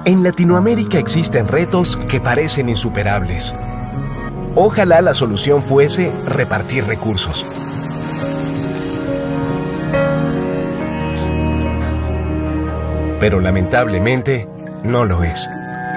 En Latinoamérica existen retos que parecen insuperables. Ojalá la solución fuese repartir recursos. Pero lamentablemente no lo es.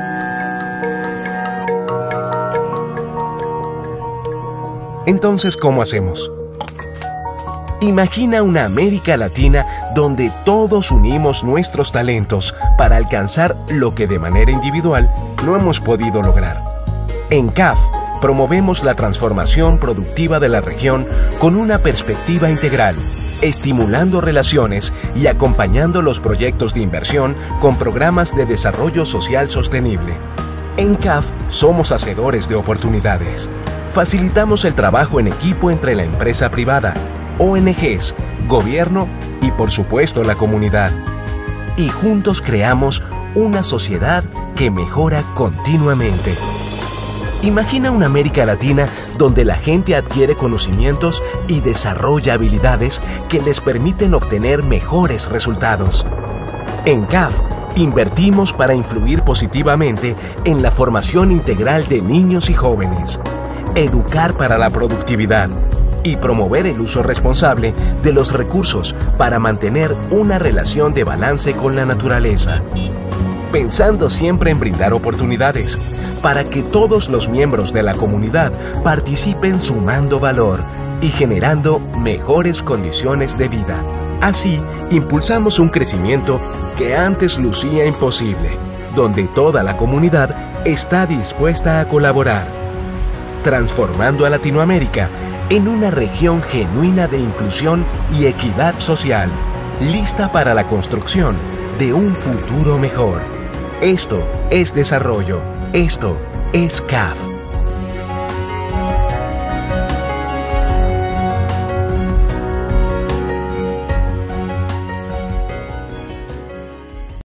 Entonces, ¿cómo hacemos? Imagina una América Latina donde todos unimos nuestros talentos para alcanzar lo que de manera individual no hemos podido lograr. En CAF, promovemos la transformación productiva de la región con una perspectiva integral, estimulando relaciones y acompañando los proyectos de inversión con programas de desarrollo social sostenible. En CAF somos hacedores de oportunidades. Facilitamos el trabajo en equipo entre la empresa privada, ONGs, gobierno y por supuesto la comunidad. Y juntos creamos una sociedad que mejora continuamente. Imagina una América Latina donde la gente adquiere conocimientos y desarrolla habilidades que les permiten obtener mejores resultados. En CAF, invertimos para influir positivamente en la formación integral de niños y jóvenes, educar para la productividad y promover el uso responsable de los recursos para mantener una relación de balance con la naturaleza. Pensando siempre en brindar oportunidades para que todos los miembros de la comunidad participen sumando valor y generando mejores condiciones de vida. Así, impulsamos un crecimiento que antes lucía imposible, donde toda la comunidad está dispuesta a colaborar, transformando a Latinoamérica en una región genuina de inclusión y equidad social, lista para la construcción de un futuro mejor. Esto es desarrollo. Esto es CAF.